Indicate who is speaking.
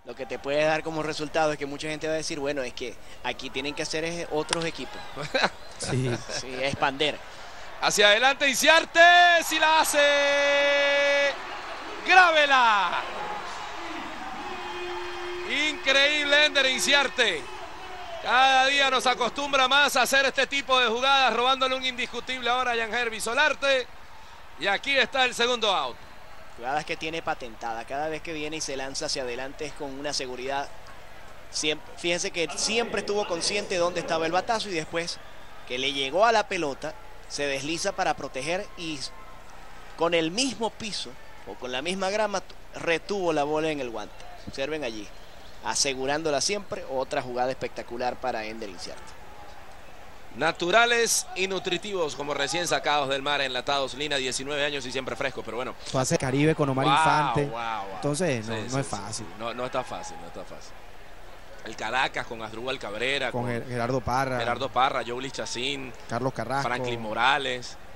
Speaker 1: Lo que te puede dar como resultado es que mucha gente va a decir, bueno, es que aquí tienen que hacer otros equipos.
Speaker 2: Sí.
Speaker 1: Sí, expander.
Speaker 3: Hacia adelante Inciarte, si la hace. ¡Grábela! Increíble Ender Inciarte. Cada día nos acostumbra más a hacer este tipo de jugadas, robándole un indiscutible ahora a Jan-Hervey Solarte. Y aquí está el segundo out.
Speaker 1: Jugadas que tiene patentada. Cada vez que viene y se lanza hacia adelante es con una seguridad. Siempre, fíjense que siempre estuvo consciente de dónde estaba el batazo y después que le llegó a la pelota, se desliza para proteger y con el mismo piso o con la misma grama retuvo la bola en el guante. Observen allí, asegurándola siempre. Otra jugada espectacular para Ender Inciarte.
Speaker 3: Naturales y nutritivos, como recién sacados del mar, enlatados. Lina, 19 años y siempre fresco, pero bueno.
Speaker 2: Tú haces Caribe con Omar Infante.
Speaker 3: Wow.
Speaker 2: Entonces, no,
Speaker 3: Sí,
Speaker 2: no es fácil.
Speaker 3: No está fácil, no está fácil. El Caracas con Asdrúbal Cabrera,
Speaker 2: Con Gerardo Parra,
Speaker 3: Gerardo Parra, Joe Chacín,
Speaker 2: Carlos Carrasco,
Speaker 3: Franklin Morales.